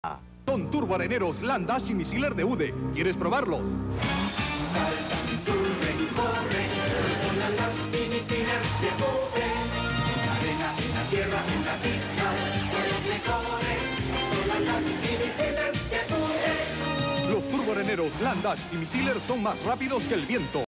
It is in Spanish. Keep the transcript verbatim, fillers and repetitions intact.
Son turboareneros Land Dash y Missiler de U D E. ¿Quieres probarlos? Saltan, suben, corren, son Land Dash y Missiler de U D E. En la arena, en la tierra, en la pista, son los mejores. Son Land Dash y Missiler de U D E. Los turboareneros Land Dash y Missiler son más rápidos que el viento.